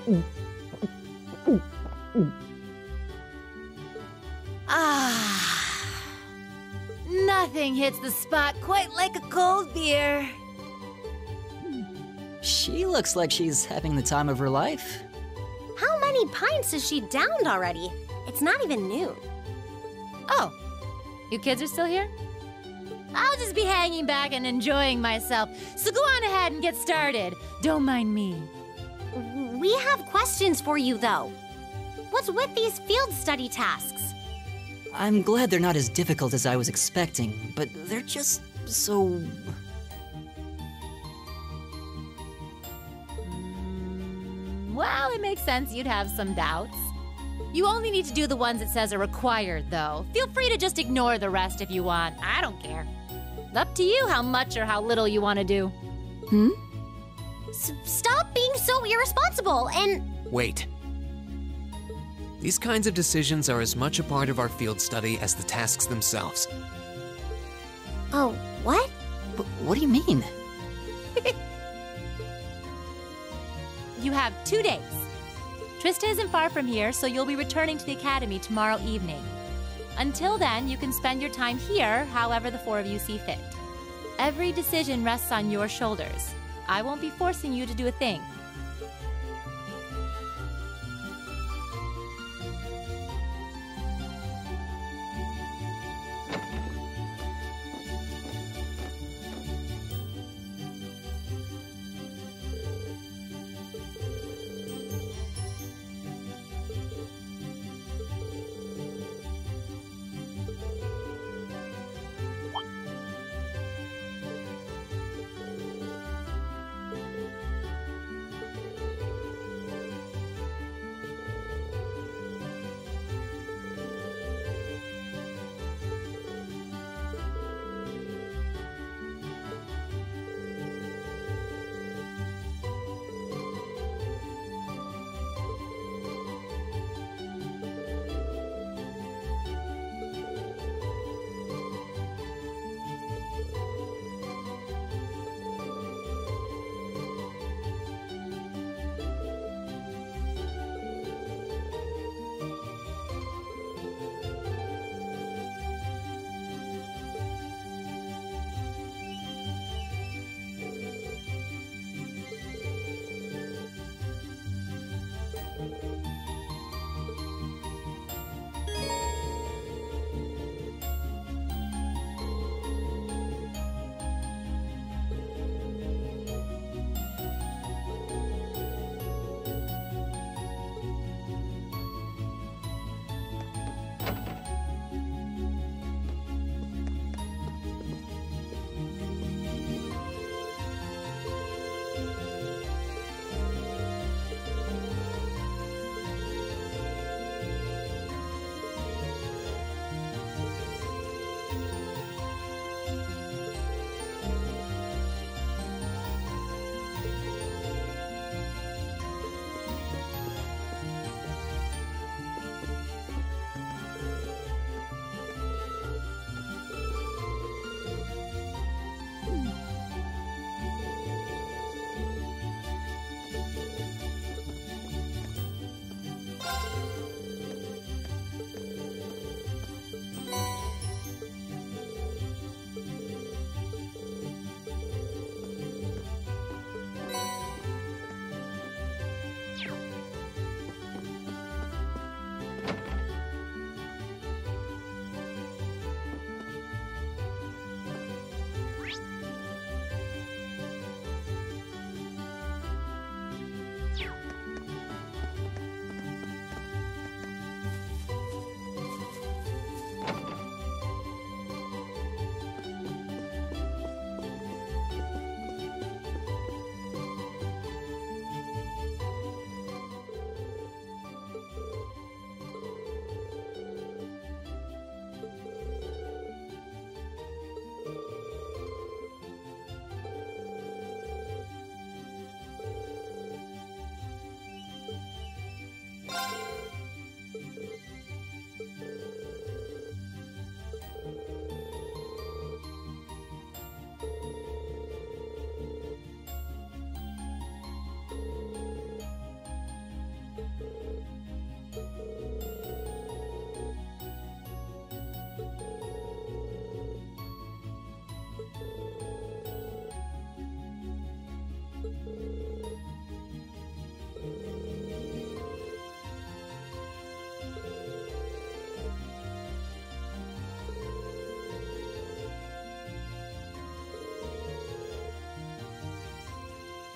Ah, nothing hits the spot quite like a cold beer. She looks like she's having the time of her life. How many pints has she downed already? It's not even noon. Oh, you kids are still here? I'll just be hanging back and enjoying myself, so go on ahead and get started. Don't mind me. We have questions for you, though. What's with these field study tasks? I'm glad they're not as difficult as I was expecting, but they're just so... Well, it makes sense you'd have some doubts. You only need to do the ones it says are required, though. Feel free to just ignore the rest if you want. I don't care. It's up to you how much or how little you want to do. Stop being so irresponsible and... Wait. These kinds of decisions are as much a part of our field study as the tasks themselves. Oh, what? What do you mean? You have 2 days. Trista isn't far from here, so you'll be returning to the academy tomorrow evening. Until then, you can spend your time here however the 4 of you see fit. Every decision rests on your shoulders. I won't be forcing you to do a thing.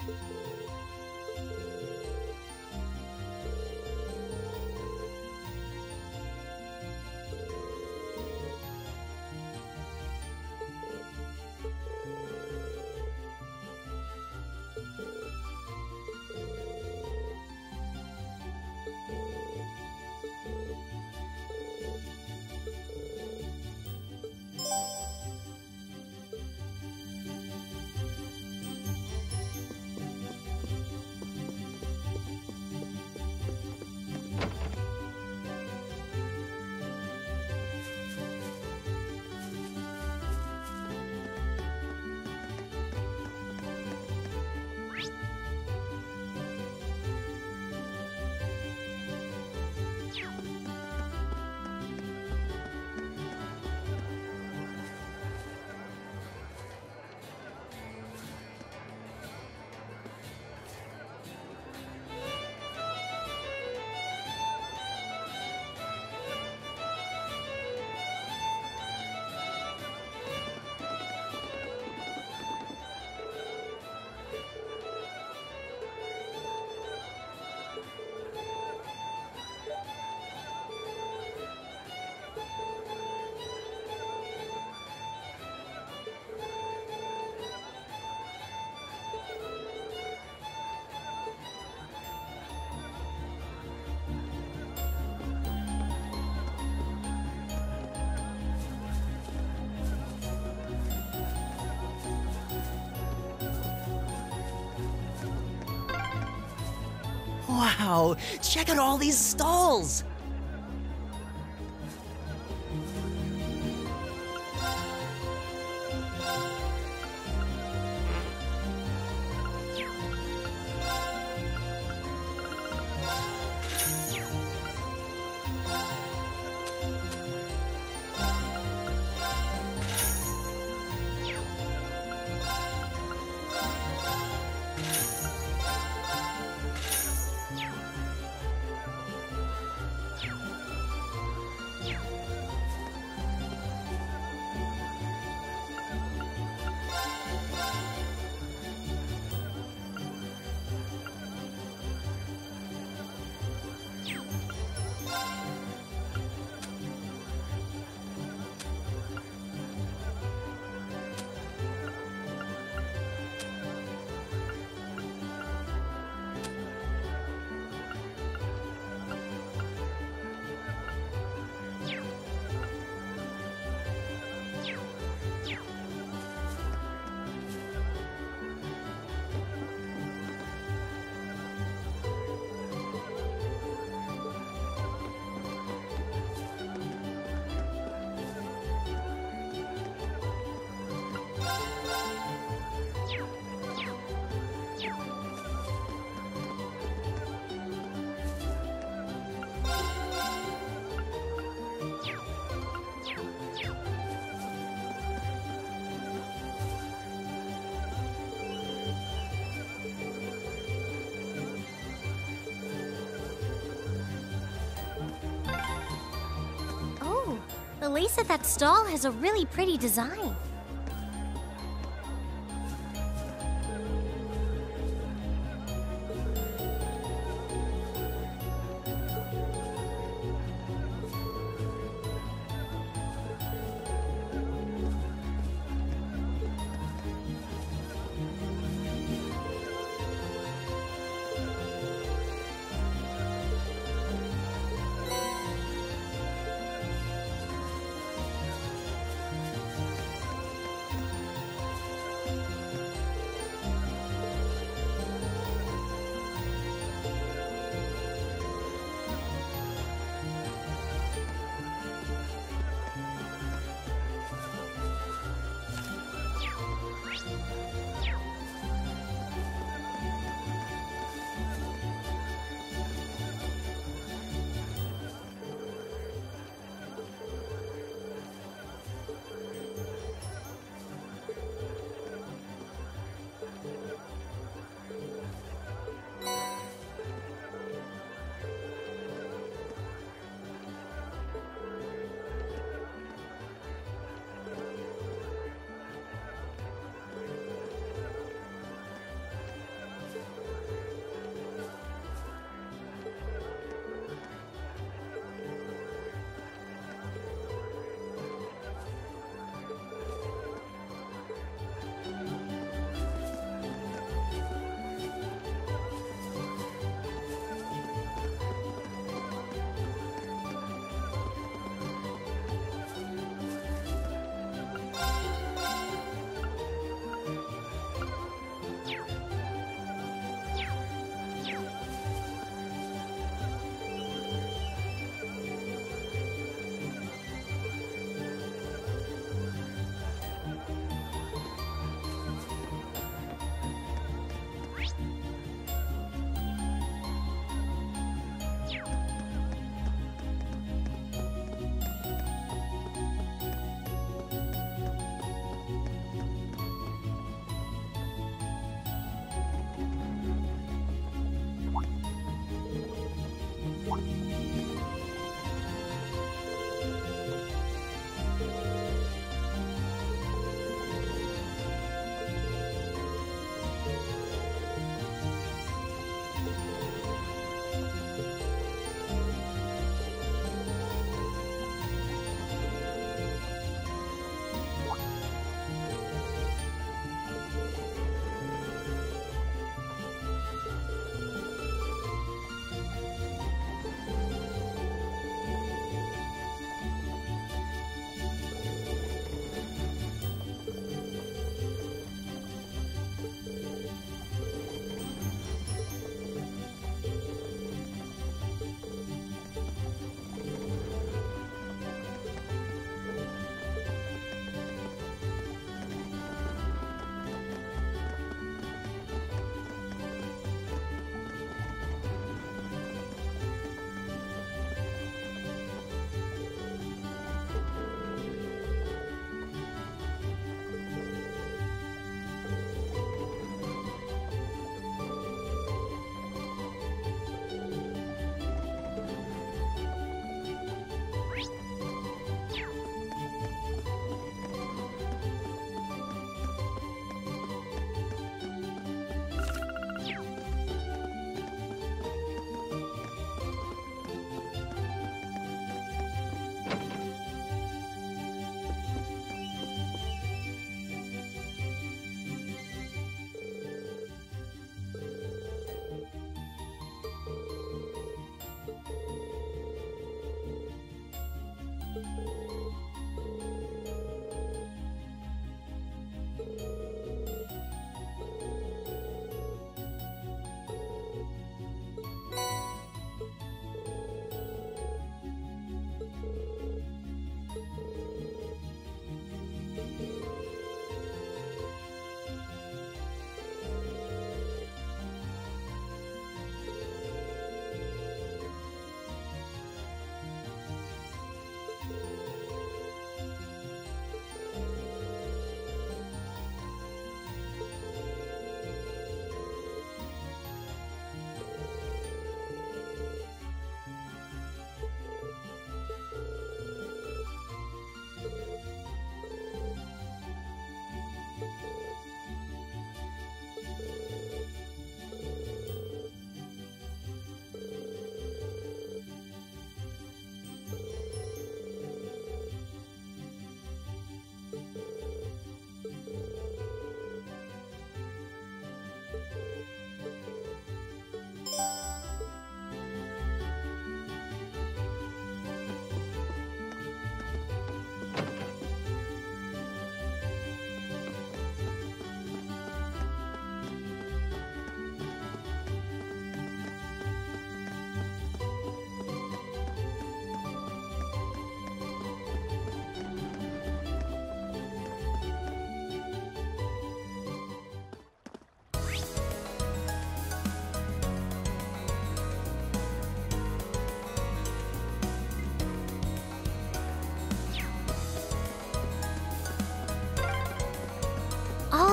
Wow, check out all these stalls! The lace at that stall has a really pretty design.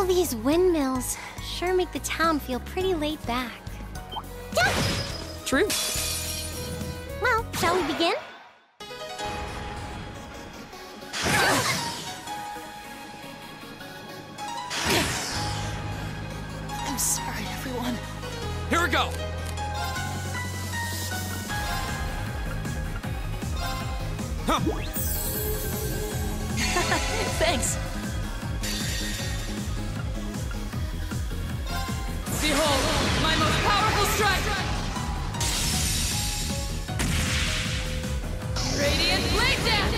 All these windmills sure make the town feel pretty laid back. True. Well, shall we begin? I'm sorry, everyone. Here we go! Huh. Thanks. Behold, my most powerful strike! Radiant Blade Dance!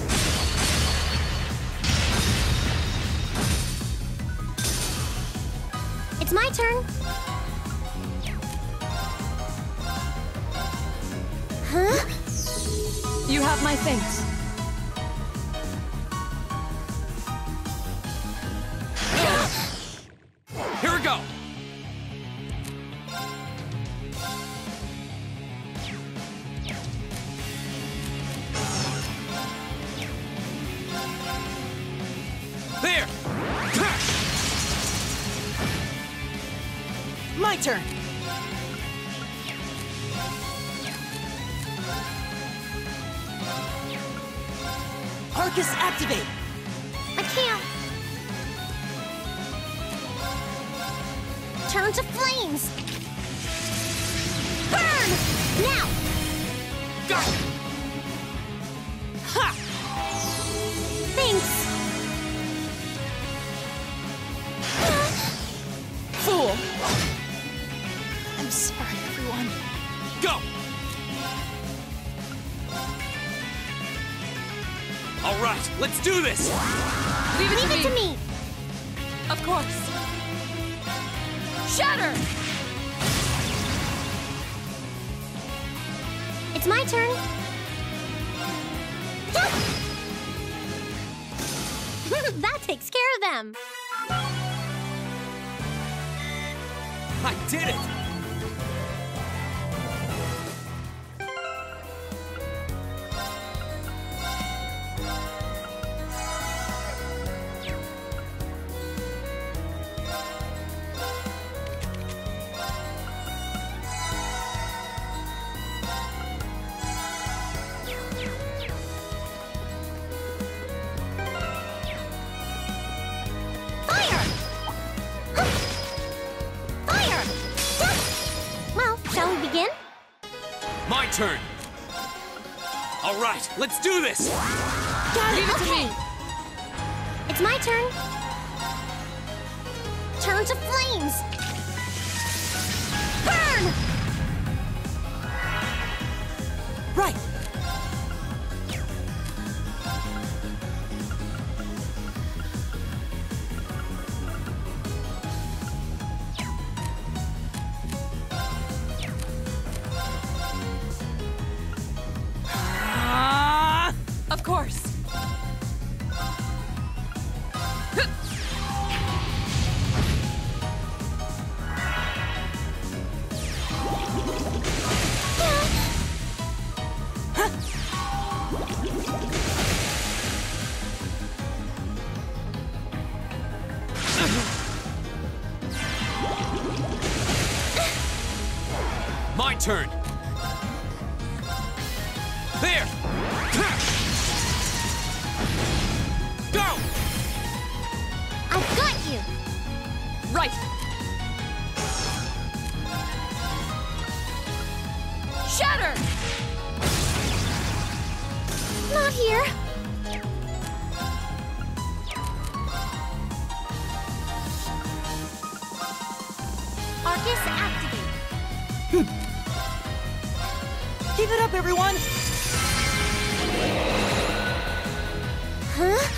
It's my turn. Huh? You have my thanks. Here we go! There! My turn. Arcus, activate. I can't. Turn to flames. Burn! Now! Go! Ha! Thanks. Fool. I'm sorry, everyone. Go! All right, let's do this! Leave it Leave it to to me. me. Of course. Shatter! It's my turn. That takes care of them. I did it! Fire! Fire! Well, shall we begin? My turn! All right, let's do this! Leave it to Okay. me. It's my turn. Turn to flames. Burn! Right. Of course. My turn! There! Go! I've got you. Right. Shatter! Not here. Arcus activate. Keep it up, everyone. Huh?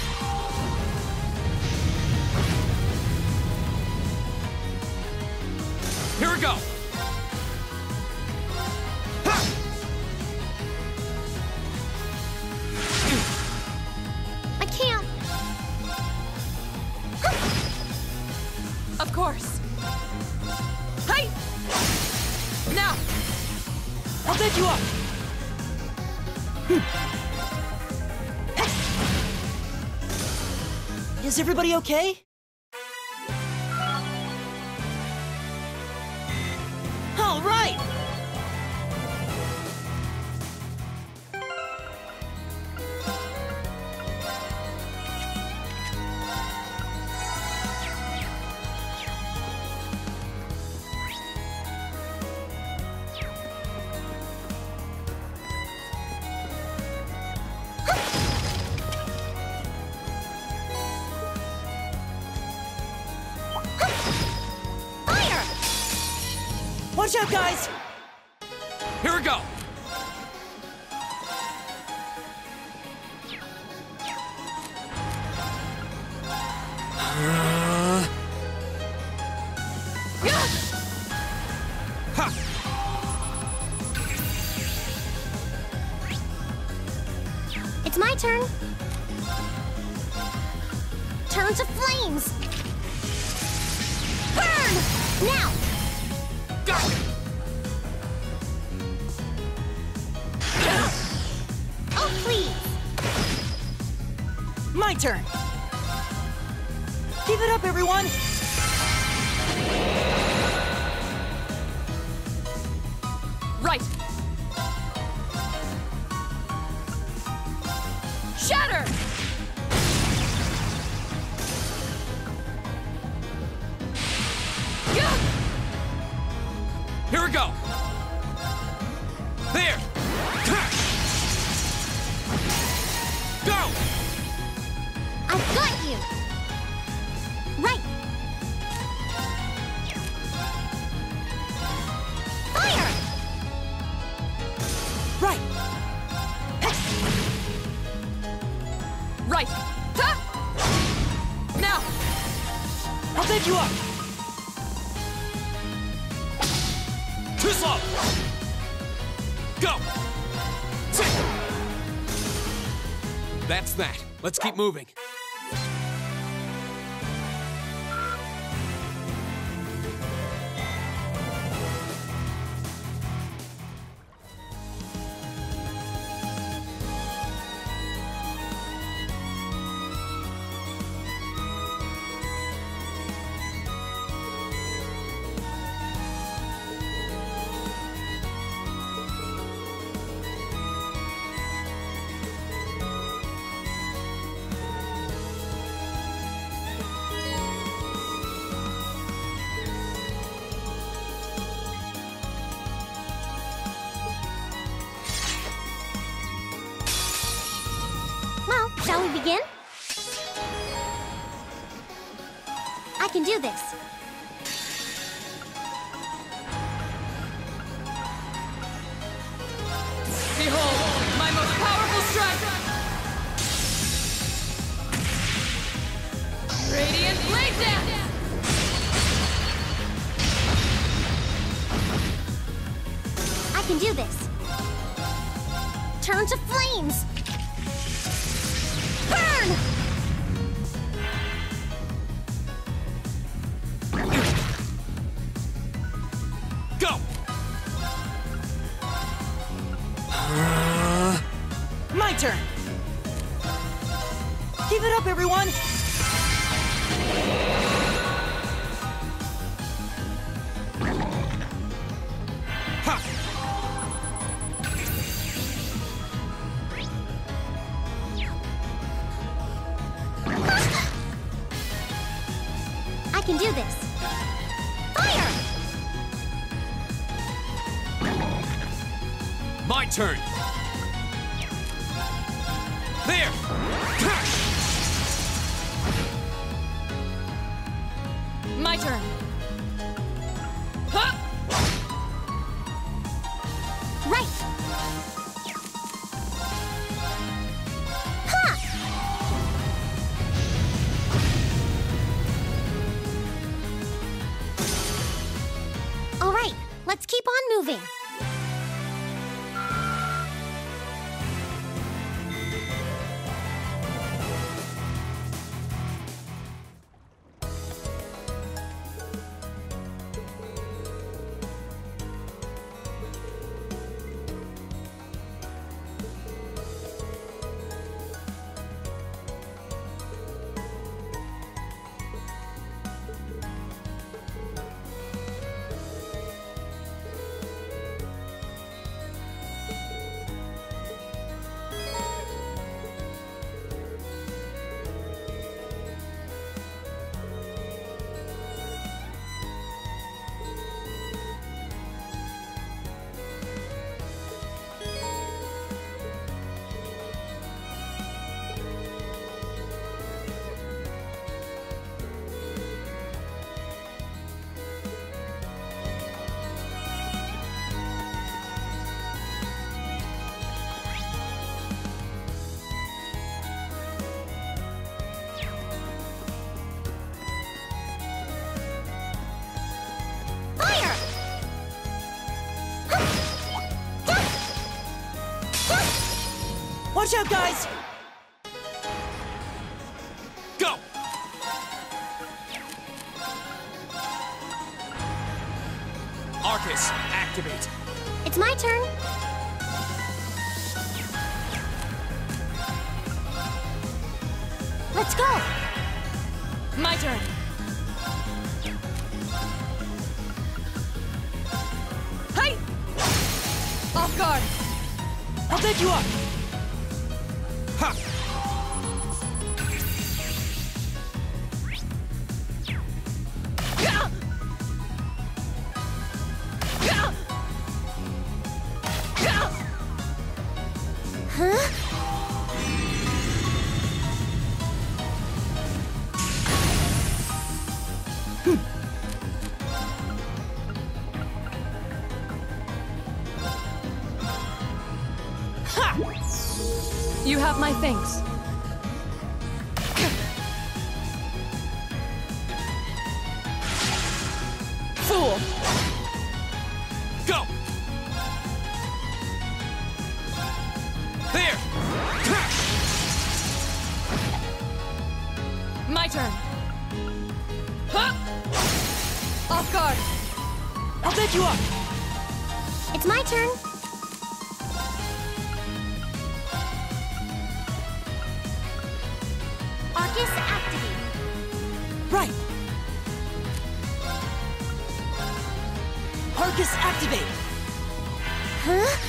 Here we go! I can't. Of course. Hey! Now! I'll take you up. Is everybody okay? All right! Fire! Watch out, guys! Here we go! Ha! It's my turn. Turn to flames. Burn! Now! Go! Oh, please! My turn! Keep it up, everyone! Right. Shatter! Yeah! Here we go! There! Go! I've got you! Right! Fire! Right! Right. Ha! Now! I'll pick you up! Too slow! Go! That's that. Let's keep moving. Well, shall we begin? I can do this. Behold, my most powerful strike! Radiant Blade Dance! I can do this. Turn to flames. Burn! Go! My turn! Keep it up, everyone! Ha! I can do this. Fire! My turn! There! My turn. Ha! Right! Ha! All right, let's keep on moving. Watch out, guys! Go! Arcus, activate. It's my turn. Let's go. My turn. Hey! Off guard. I'll pick you up! Ha! Gah! Gah! Gah! Huh? You have my thanks. Fool! Go! There! My turn. Huh! Off guard. I'll pick you up! It's my turn. Arcus activate. Right! Arcus activate! Huh?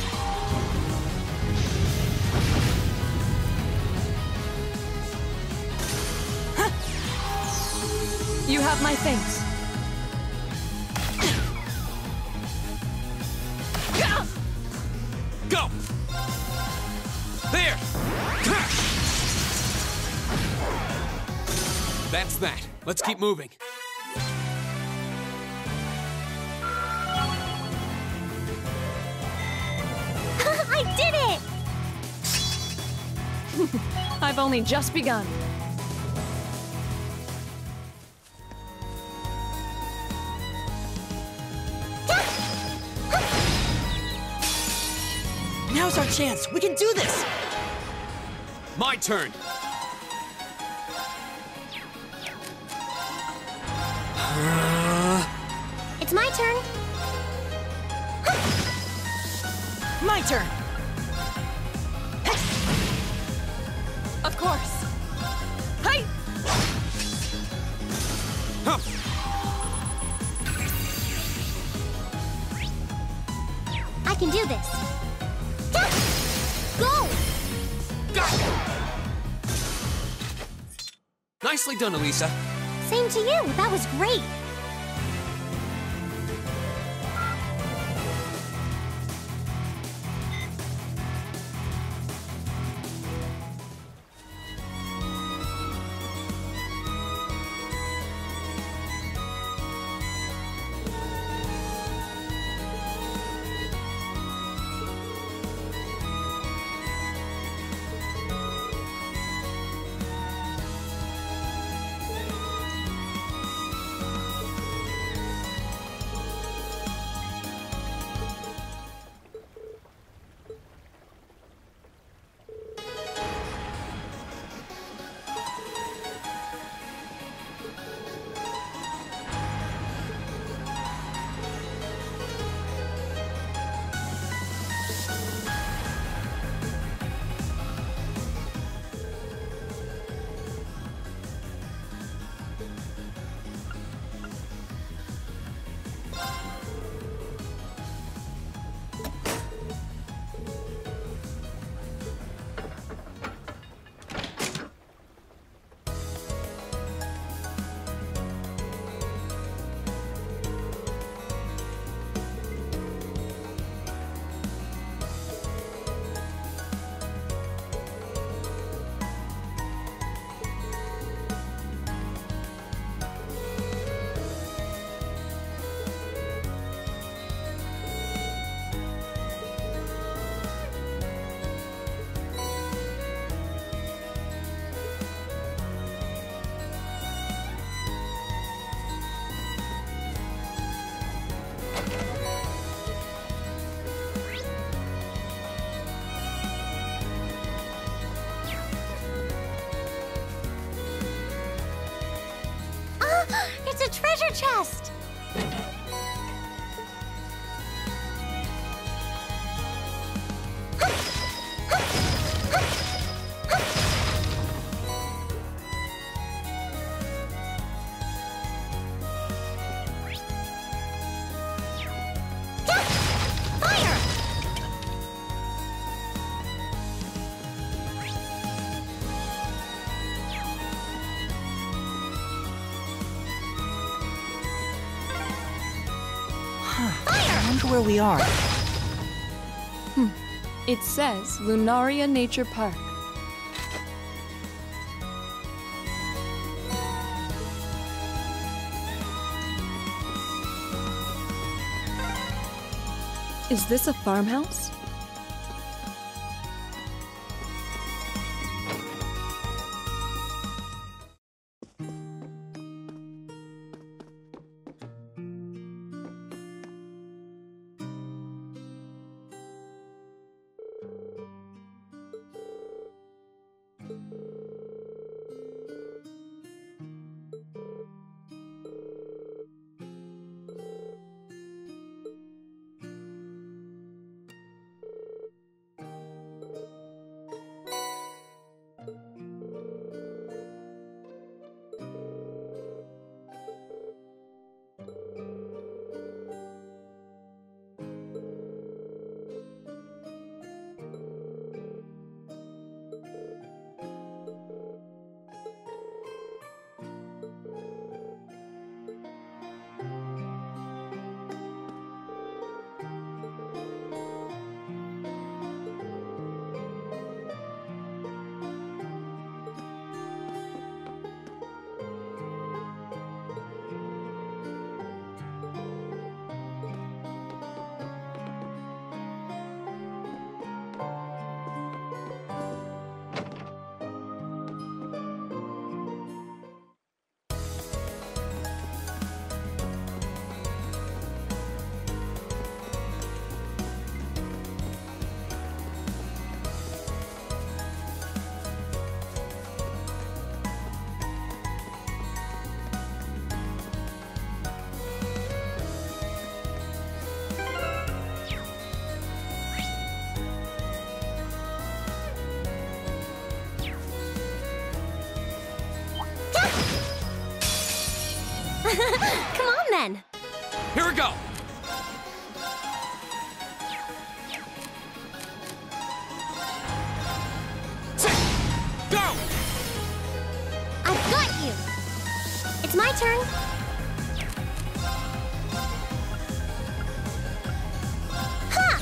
You have my thanks. Gah! Go! There! That's that. Let's keep moving. I did it! I've only just begun. Now's our chance! We can do this! My turn. It's my turn. My turn! Of course. Hey! Huh. I can do this. Go! Nicely done, Elisa. Same to you. That was great. a treasure chest! I wonder where we are. It says Lunaria Nature Park. Is this a farmhouse? Come on, then. Here we go! Go! I've got you. It's my turn. Ha!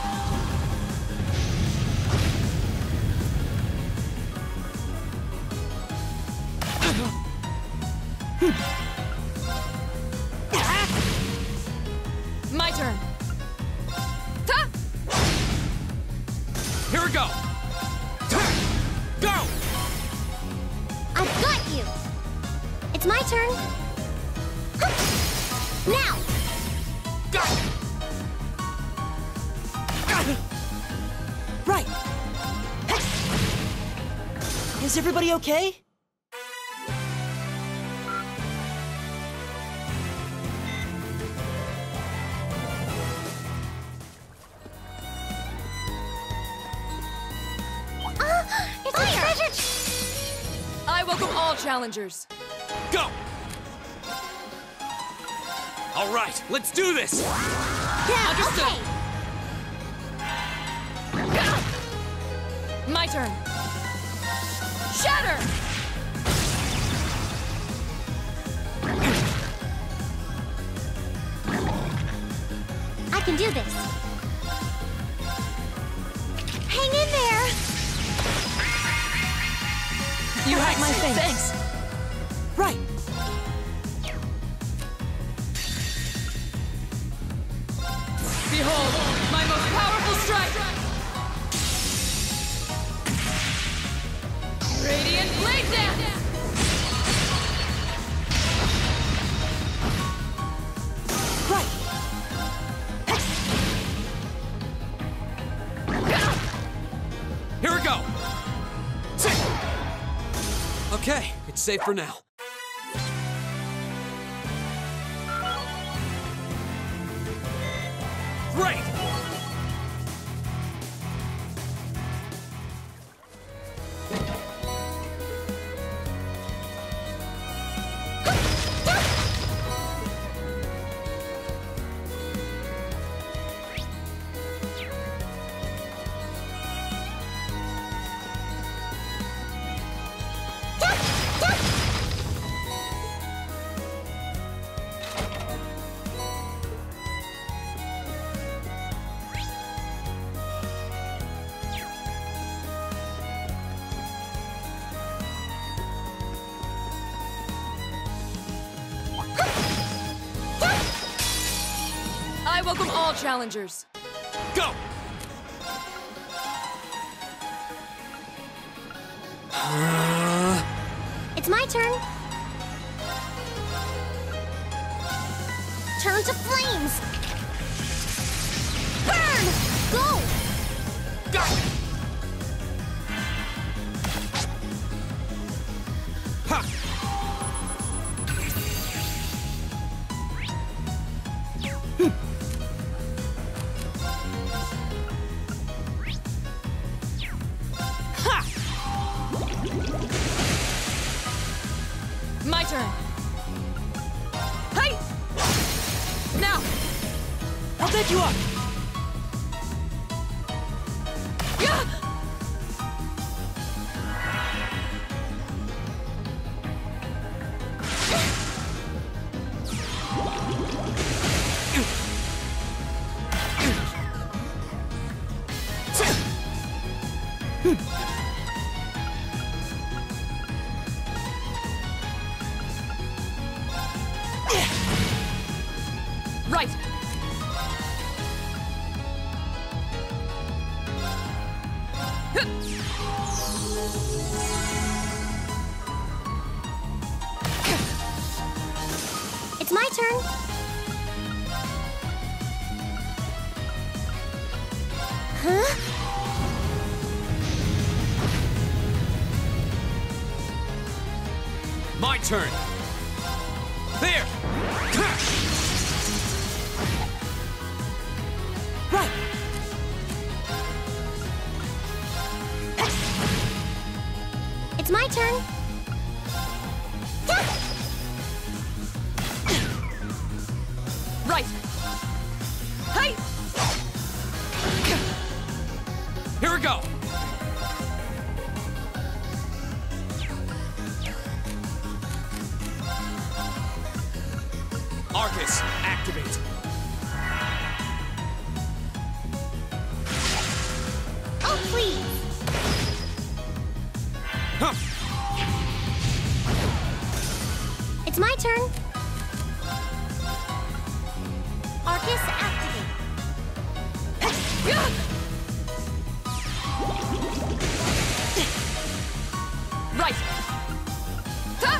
My turn. Ta! Here we go! Go! I've got you. It's my turn. Ha! Now. Right. Is everybody okay? It's a treasure I welcome all challengers. Go! All right, let's do this! Yeah, Understood. okay. My turn. Shatter! I can do this. Hang in there. You have my thanks. Thanks. Right. Behold, my most powerful strike! Radiant Blade Dance! Right. Here we go! Okay, it's safe for now. welcome all challengers. Go! It's my turn. Turn to flames. Burn! Go! Got it! Ha! My turn. Hey! Now! I'll take you up! Yeah! Right! It's my turn. Huh? My turn! There! Right! It's my turn. Right! Hey! Here we go! Arcus, activate! Oh, please. Huh. It's my turn. Arcus activate. Right! Ha!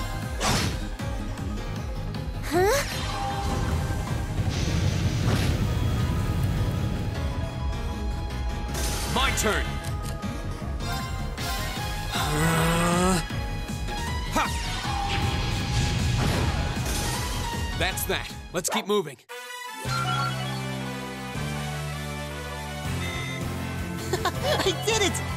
Huh? My turn! Ha! That's that. Let's keep moving. I did it!